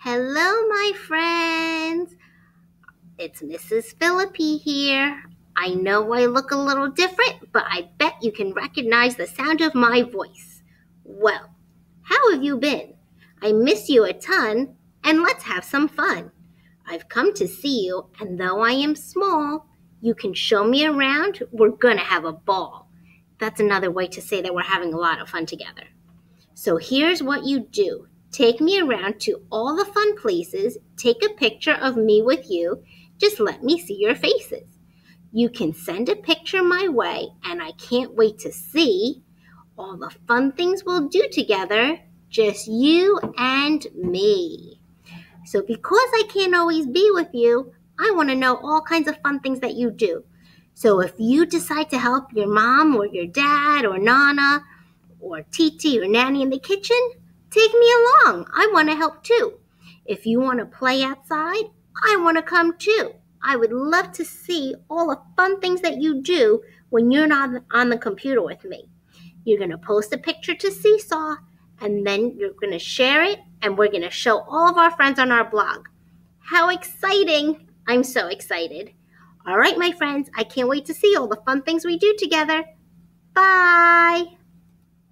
Hello, my friends. It's Mrs. Philippi here. I know I look a little different, but I bet you can recognize the sound of my voice. Well, how have you been? I miss you a ton, and let's have some fun. I've come to see you, and though I am small, you can show me around. We're gonna have a ball. That's another way to say that we're having a lot of fun together. So here's what you do. Take me around to all the fun places, take a picture of me with you, just let me see your faces. You can send a picture my way, and I can't wait to see all the fun things we'll do together, just you and me. So because I can't always be with you, I want to know all kinds of fun things that you do. So if you decide to help your mom or your dad or Nana or Titi or Nanny in the kitchen, take me along. I want to help too. If you want to play outside, I want to come too. I would love to see all the fun things that you do when you're not on the computer with me. You're going to post a picture to Seesaw, and then you're going to share it, and we're going to show all of our friends on our blog. How exciting! I'm so excited. All right, my friends, I can't wait to see all the fun things we do together. Bye!